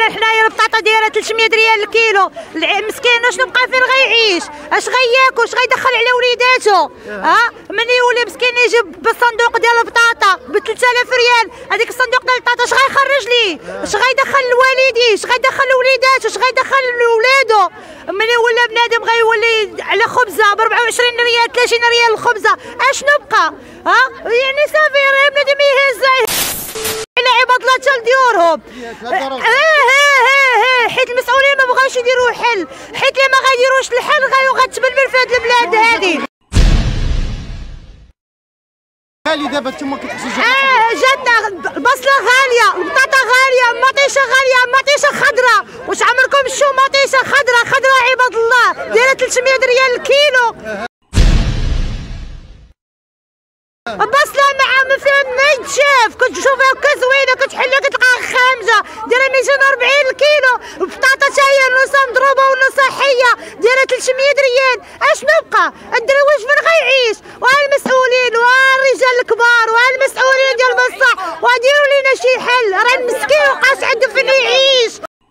حنايا البطاطا دايره 300 ريال الكيلو، مسكين شنو بقى فين غيعيش؟ اش غياكل؟ اش غيدخل على وليداتو؟ من يولي مسكين يجيب بالصندوق ديال البطاطا ب 3000 ريال، هذيك الصندوق ديال البطاطا اش غيخرج ليه؟ اش غيدخل لوالديه؟ اش غيدخل لوليداتو؟ اش غيدخل لولادو؟ من يولي بنادم غيولي على خبزه ب 24 ريال 30 ريال الخبزه، اشنو بقى؟ يعني صافي بنادم يهز على عباد الله حتى لديورهم. حيت المسؤولين ما بغاوش يديروا حل، حيت اللي ما غيديروش الحل غتبلبل في هاد البلاد هادي. غالي دابا نتوما كتحسوا جاتنا البصله غاليه، البطاطا غاليه، المطيشه غاليه، المطيشه خضراء. واش عمركم شفتوا مطيشه خضراء عباد الله دايره 300 ريال الكيلو؟ البصله ما فيها ما يتشاف، كتشوفها هكا زوينه كتحلها كتلقاها خامجه دايره 240 الكيلو. البطاطا حتى هي نصها مضروبه ونصها حيه دايره 300 ريال. اشنو بقى؟ الدرويش فين غيعيش؟ والمسؤولين والرجال الكبار والمسؤولين ديال البصح وديروا لينا شي حل، راه المسكين مابقاش عنده فين يعيش.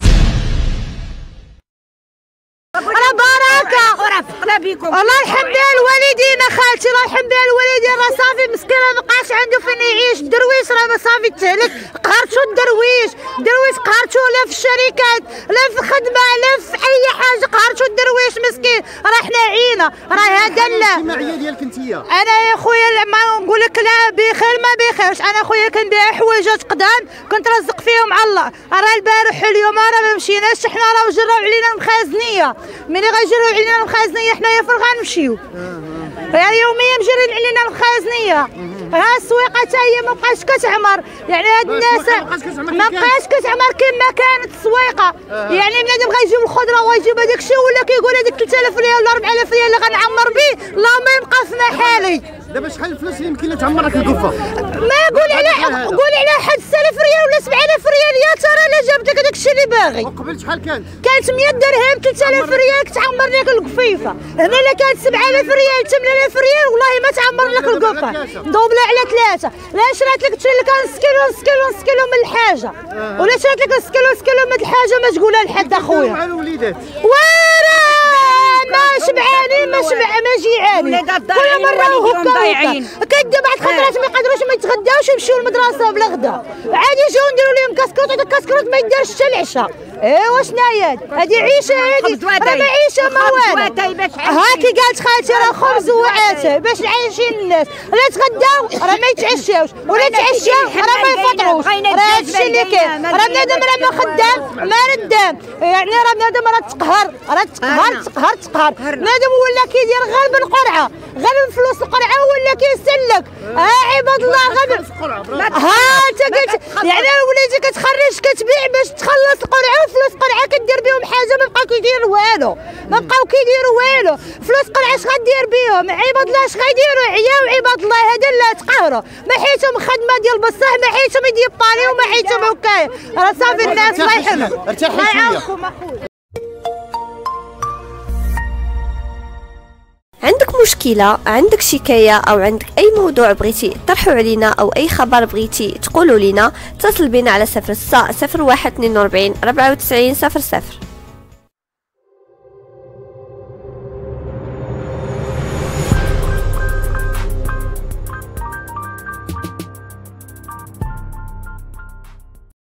راه بركه الله يرحم بها الوالدين خالتي، الله يرحم بها الوالدين. راه صافي مسكين مابقاش عنده فين يعيش. الدرويش راه صافي تهلك، قهرتو الدرويش قهرتو لا في الشركات لا في الخدمه لا في اي حاجه، قهرتو الدرويش مسكين. راه حنا عينا، راه هذا الاجتماعيه ديالك انتيا. انا يا خويا ما نقول لك لا بخير ما بخيرش، انا خويا كنبيع حوايجات قدام كنت رزق فيهم على الله. راه البارح اليوم راه ما مشيناش، حنا راه جراو علينا المخازنيه، ملي غيجريو علينا المخازنيه حنايا فين غنمشيو؟ يوميا مجرين علينا المخازنيه. ها السويقه حتى هي ما بقاش كتعمر، يعني هاد الناس ما بقاش كتعمر كما كانت السويقه. يعني بنادم غيجيب الخضره ويجيب هذاك الشيء ولا كيقول هذيك 3000 ريال ولا 4000 ريال اللي غنعمر به، اللهم يبقى في محالي. دابا شحال الفلوس اللي يمكن لها تعمر لك القفه؟ ما قول على حد 6000 ريال ولا 7000 ريال يا ترى لا جابت لك داك الشيء اللي باغي. وقبل شحال كانت؟ كانت 100 درهم 3000 ريال كتعمر لك القفيفه. هنا الا كانت 7000 ريال 8000 ريال والله ما تعمر لك القفه، دوبلها على 3. لا شرات لك تشري لك نص كيلو من الحاجه، ولا شرات لك نص كيلو من الحاجه ما تقولها لحد اخويا. مع الوليدات ما شبعانين ما جيعانين، كل مره هكا كدا بعد خطرات ما يقدروش ما يتغداوش يمشيو للمدرسه بلا غدا، عادي يجيو نديروا لهم كاسكروط، هذاك الكاسكروط ما يدارش حتى العشاء. ايوا شناهي هادي عيشه هادي، راه ما عيشه ما والو. هاكي قالت خالتي راه خبز وعاتاي باش عايشين الناس، لا تغداو راه ما يتعشاوش ولا يتعشاو راه ما يفطروش. راه هادشي اللي كاين، راه بنادم راه ما خدام ما ردام، يعني راه بنادم راه تقهر بنادم ولا كيدير غير بالقرعه، غير فلوس القرعه ولا كيسلك. عباد الله غير انت قلت يعني وليتي كتخرج كتبيع باش تخلص القرعه، وفلوس القرعه كدير بهم حاجه ما بقاو كيديروا والو، ما بقاو كيديروا والو. فلوس القرعه اش غدير بهم؟ عباد الله اش غيديروا؟ عياو عباد الله هذا اللي تقهروا، ما حيتهم خدمه ديال بصح، ما حيتهم يديباليو، ما حيتهم هكايا. راه صافي الناس الله يحميهم. ارتاحي شويه. عندك مشكلة، عندك شكاية أو عندك أي موضوع بغيتي تطرحوا علينا أو أي خبر بغيتي تقولوا لنا، اتصل بنا على 06 01 42 94 00.